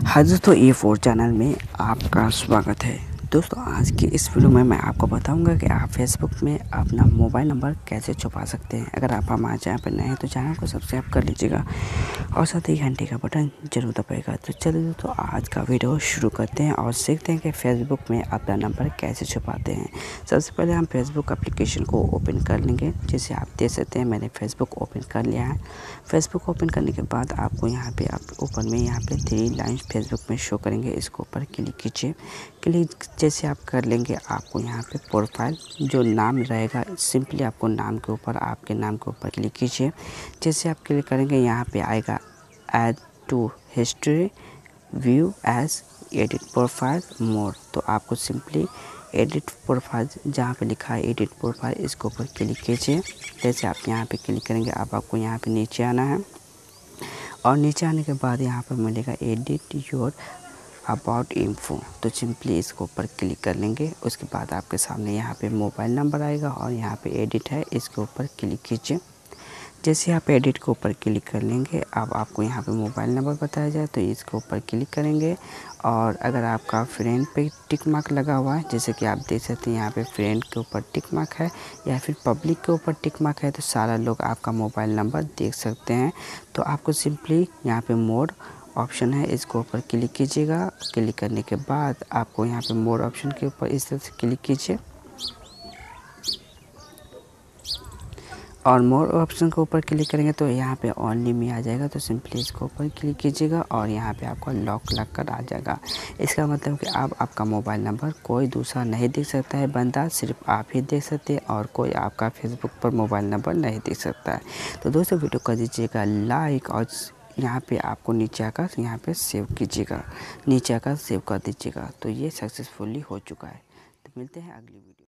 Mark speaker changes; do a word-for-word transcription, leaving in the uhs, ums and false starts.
Speaker 1: हाँ दोस्तों, ए four channel में आपका स्वागत है। दोस्तों, आज की इस वीडियो में मैं आपको बताऊंगा कि आप फेसबुक में अपना मोबाइल नंबर कैसे छुपा सकते हैं। अगर आप हमारे चैनल पर नए हैं तो चैनल को सब्सक्राइब कर लीजिएगा और साथ ही घंटे का बटन जरूर दबाइएगा। तो चलिए दोस्तों, आज का वीडियो शुरू करते हैं और सीखते हैं कि फेसबुक में अपना नंबर कैसे छुपाते हैं। सबसे पहले हम फेसबुक एप्लीकेशन को ओपन कर लेंगे। जैसे आप देख सकते हैं, मैंने फेसबुक ओपन कर लिया है। फेसबुक ओपन करने के बाद आपको यहाँ पे आप ऊपर में यहाँ पे थ्री लाइन्स फेसबुक में शो करेंगे। इसके ऊपर क्लिक कीजिए। क्लिक जैसे आप कर लेंगे, आपको यहाँ पे प्रोफाइल जो नाम रहेगा, सिंपली आपको नाम के ऊपर आपके नाम के ऊपर क्लिक कीजिए। जैसे आप क्लिक करेंगे, यहाँ पे आएगा add to history, view as, edit profile, more. तो आपको सिंपली एडिट प्रोफाइल जहाँ पे लिखा है एडिट प्रोफाइल, इसके ऊपर क्लिक कीजिए। जैसे आप यहाँ पे क्लिक करेंगे, अब आपको यहाँ पे नीचे आना है और नीचे आने के बाद यहाँ पर मिलेगा एडिट योर अबाउट इन्फो। तो सिंपली इसके ऊपर क्लिक कर लेंगे। उसके बाद आपके सामने यहाँ पे मोबाइल नंबर आएगा और यहाँ पे एडिट है, इसके ऊपर क्लिक कीजिए। जैसे आप एडिट के ऊपर क्लिक कर लेंगे, अब आपको यहाँ पे मोबाइल नंबर बताया जाए तो इसके ऊपर क्लिक करेंगे। और अगर आपका फ्रेंड पे टिक मार्क लगा हुआ है, जैसे कि आप देख सकते हैं यहाँ पे फ्रेंड के ऊपर टिक मार्क है या फिर पब्लिक के ऊपर टिक मार्क है, तो सारा लोग आपका मोबाइल नंबर देख सकते हैं। तो आपको सिंपली यहाँ पे मोड ऑप्शन है, इसके ऊपर क्लिक कीजिएगा। क्लिक करने के बाद आपको यहाँ पे मोड ऑप्शन के ऊपर इस तरह से क्लिक कीजिए और मोर ऑप्शन के ऊपर क्लिक करेंगे तो यहाँ पे ओनली में आ जाएगा। तो सिंपली इसके ऊपर क्लिक कीजिएगा और यहाँ पे आपका लॉक लग कर आ जाएगा। इसका मतलब कि अब आपका मोबाइल नंबर कोई दूसरा नहीं देख सकता है बंदा, सिर्फ आप ही देख सकते हैं और कोई आपका फेसबुक पर मोबाइल नंबर नहीं देख सकता है। तो दोस्तों, वीडियो कर दीजिएगा लाइक और यहाँ पे आपको नीचे आकर यहाँ पे सेव कीजिएगा, नीचे आकर सेव कर दीजिएगा। तो ये सक्सेसफुली हो चुका है। तो मिलते हैं अगली वीडियो।